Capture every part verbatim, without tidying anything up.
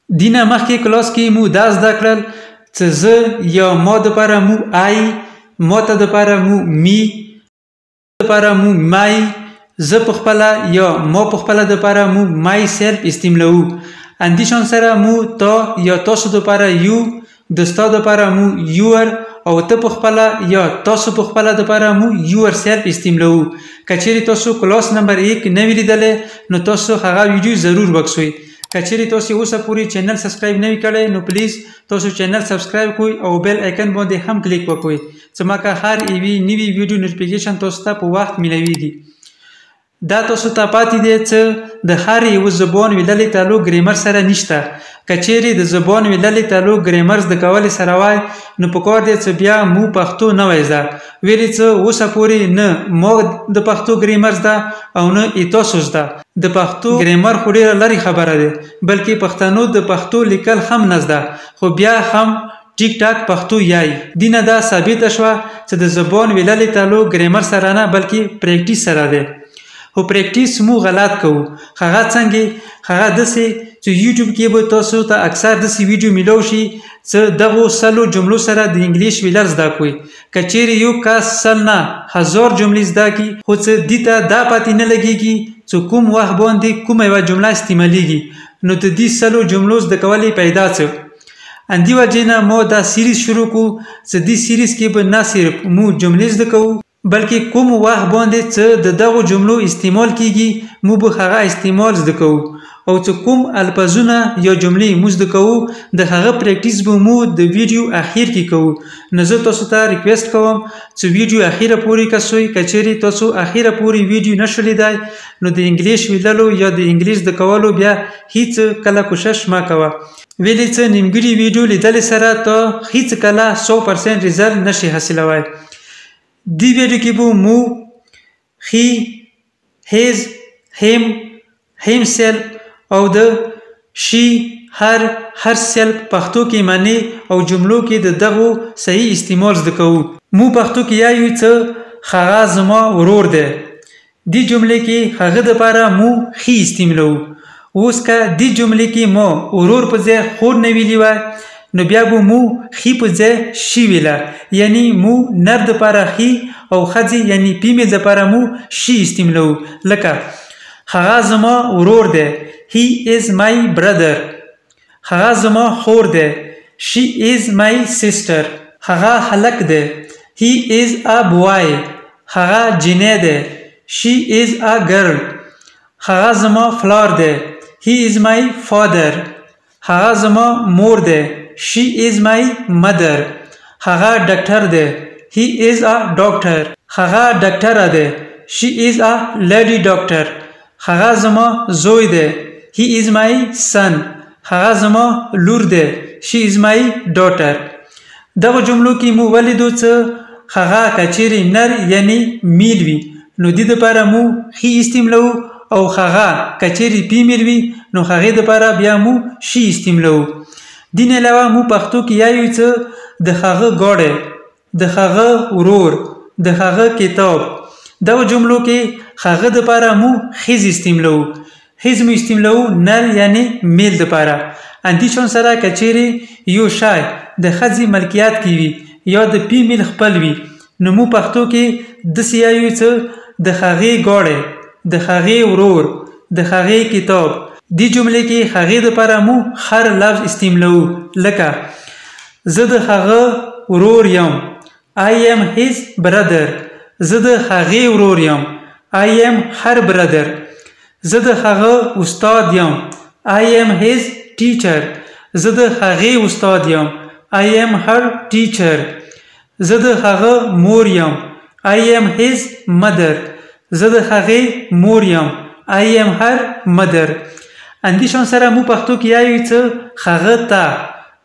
دینه مخکې کلاس کې مو دا زده کړل چې زه یا ما دپاره مو آی، ما ته دپاره مو می، دپاره مو مای، زه پخپله یا ما پخپله دپاره مو مای سیلف استعملوو. اندې شان سره مو تا یا تاسو دپاره یو، د ستا دپاره مو یور، او ته پخپله یا تاسو پخپله دپاره مو یور سیلف استعملوو. که چیرې تاسو کلاس نمبر ایک نه وي لیدلی نو تاسو هغه ویډیو ضرور وکسوئ. که چیرې تاسو اوسه پورې چینل سبسکرایب نه وي کړی نو پلیز تاسو چینل سبسکرایب کوئ او بیل آیکن باندې هم کلیک وکړئ چې مکه هر یوې نوي ویډیو نوټیفیکیشن تاسو ته په وخت میلویږي. دا تاسو ته پاتې دی چې د هر یو زبان ویللې تعلق ګریمر سره نشته. که چیرې د زبان ویللې تعلق ګریمر زده کولې سره وای نو پکار دی چې بیا مو پښتو نه وای زده ویلې چې اوسه پورې نه ما د پښتو ګریمر زده او نه یې تاسو زده. د پښتو ګریمر خو ډېره لرې خبره ده، بلکې پښتنو د پښتو لیکل هم نه زده، خو بیا هم ټیک ټاک پښتو یای. دینه دا ثابته شوه چې د زبان ویللې تعلق ګریمر سره نه بلکې پریکټیس سره دی. خو پریکټیس مو غلط کوو. هغه څنګه؟ هغه داسې چې یوټیوب کې به تاسو ته اکثر داسې ویډیو میلاو شي چې دغو سلو جملو سره د انګلیش ویلل زده کړئ. که چیرې یو کس سل نه هزار جملې زده کړي خو چې دې ته دا پاتې نه لګېږي چې کوم وخت باندې کومه یوه جمله استعمالیږي نو د دې سلو جملو زده کول یې پیدا څه. اندې وجې نه ما دا سیریز شروع کړو چې دې سیریز کې به نه صرف مو جملې زده کوو بلکې کوم وخت باندې چې د دغو جملو استعمال کیږي مو به هغه استعمال زده کوو، او چې کوم الفاظونه یا جملې مو زده کوو د هغه پریکټیس به مو د ویډیو اخیر کې کوو. نو زه تاسو ته ریکویسټ کوم چې ویډیو اخیره پورې کسوئ. که چیرې تاسو اخیره پورې ویډیو نشو لیدای نو د انګلیش ویللو یا د انګلیش زده کولو بیا هیڅ کله کوشش مه کوه، ویلې چې نیمګړي ویډیو لیدلې سره ته هیڅ کله سو پرسنټ ریزلټ نشي حاصلوی. دی ویډیو کې به مو هی، هیز، هیم، هیم سیلف او د شي، هر، هر سیلف پښتو کې معنی او جملو کې د دغو صحیح استعمال زده کوو. مو پښتو کې یایو چې هغه زما ورور دی. دی جملې کې هغه دپاره مو خي استعمالوو. اوس که دی جملې کې مو ورور په ځای خور نه ویلي وای نو بیا به مو خي په ځای شي ویله، یعنی مو نر دپاره خي او ښځې یعنی پیمې دپاره مو شي استعمالوو. لکه هغه زما ورور دی، he is my brother. هغه زما خور دی، she is my sister. هغه هلک دی، he is a boy. هغه جینۍ دی، she is a girl. هغه زما فلار دی، he is my father. هغه زما مور دی، she is my mother. هغه ډاکټر دی، he is a doctor. هغه ډاکټره دی، she is a lady doctor. هغه زما زوی دی، he is my son. هغه زما لور دی، she is my daughter. دغه جملو کې مو ولیدو چې هغه که چیرې نر یعنی میل وي نو دې دپاره مو خي استعمالوو، او هغه که چیرې فیمیل وي نو هغې دپاره بیا مو شي استعمالوو. دې نه علاوه مو پښتو کې یایو چې د هغه ګاډی، د هغه ورور، د هغه کتاب. دغه جملو کې هغه دپاره مو خیز استعمالوو. خیز مو استعمالوو نر یعنی میل دپاره. اندې شان سره که چیرې یو شی د ښځې ملکیت کې وي یا د فیمیل خپل وي نو مو پښتو کې داسې یایو چې د هغې ګاډی، د هغې ورور، د هغې کتاب. دې جملې کې هغې دپاره مو هر لفظ استعمالوو. لکه زه د هغه ورور یم، I am his brother. زه د هغې ورور یم، I am her brother. زه د هغه استاد یم، I am his teacher. زه د هغې استاد یم، I am her teacher. زه د هغه مور یم، I am his mother. زه د هغې مور یم، I am her mother. اندې شان سره مو پښتو کې یایو چې هغه ته.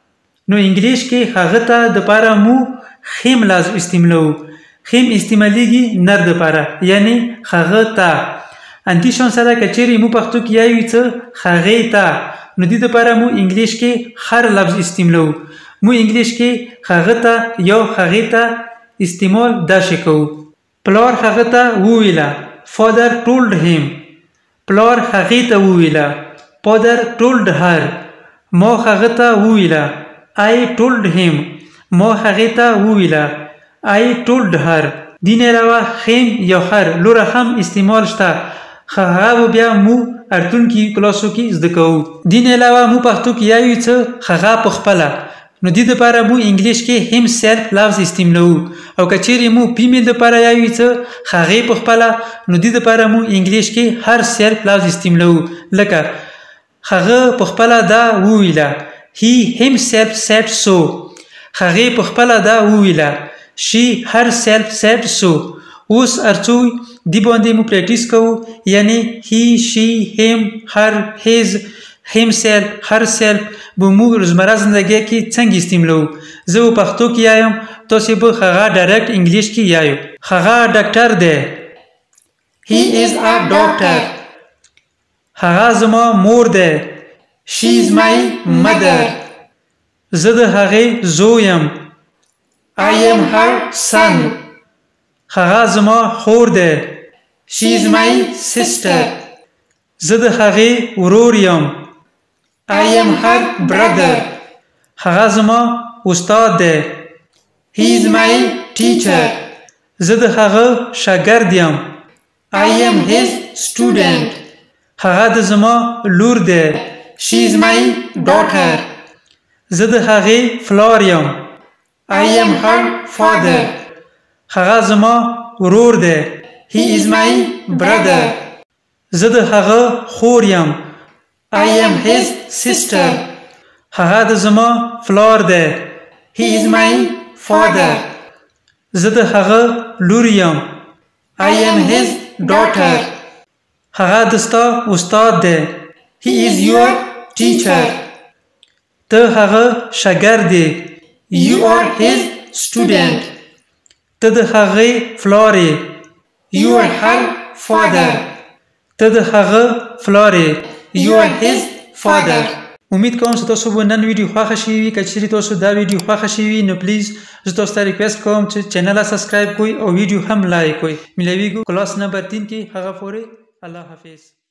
نو انګلیش کې هغه ته دپاره مو خیم لفظ استعمالوو. خیم استعمالیږي نر دپاره یعنی هغه ته. اندې شان سره که چیرې مو پښتو کې یایو چې هغې ته نو دې دپاره مو انګلیش کې هر لفظ استعمالوو. مو انګلیش کې هغه ته یا هغې ته استعمال داسې کوو. پلار هغه ته وویله، father told him. پلار هغې ته وویله، father told her. ما هغه ته وویله. I told him. ما هغې ته وویله. I told her. دین علاوه خیم یا خر لوره هم استعمال شته. هغه بیا مو ارتونکي کلاسو کې زده کوو. دین علاوه مو پښتو کې یایو څه هغه په خپله. نو دې دپاره مو انګلیش کې هم سیلف لفظ استعمالوو او که چیرې مو فیمیل دپاره یایو څه هغې په خپله نو دې دپاره مو انګلیش کې هر سیلف لفظ استعمالوو. لکه هغه په خپله دا وویله. He himself said so. هغې په خپله دا وویله. She herself said so. اوس ارڅو دی باندې مو پریکټیس کوو یعنی he she him her his himself herself به مو روزمره زندګۍ کې څنګه استعمالوو. زه په پښتو کې یایم تاسې به هغه ډایرکټ انګلیش کې یایو. هغه ډاکټر دی. He is a doctor. هغه زما مور دی. She is my mother. زه د هغې زوی یم. I am her son. هغه زما خور دی. She is my sister. زه د هغې ورور یم. I am her brother. هغه زما استاد دی. He is my teacher. زه د هغه شاګرد یم. I am his student. هغه د زما لور دی. She is my daughter. زه د هغې پلار یم. I am her father. هغه زما ورور دی. He is my brother. زه د هغه خور یم. I am his sister. هغه د زما پلار دی. He is my father. زه د هغه لور یم. I am his daughter. هغه د ستا استاد دی. He is your teacher. ته هغه شاګرد دی. You are his student. ته د هغې پلار یې. You are her father. ته د هغه پلار یې. You are his father. امید کوم چې تاسو به نن ویډیو خوښه شوي وي. که چیرې تاسو دا ویډیو خوښه شوي وي نو پلیز زه تاسو ته ریکویسټ کوم چې چینل سبسکرایب کوئ او ویډیو هم لایک کوئ. ملاویږو کلاس نمبر تین کې هغه پورې الله حافظ.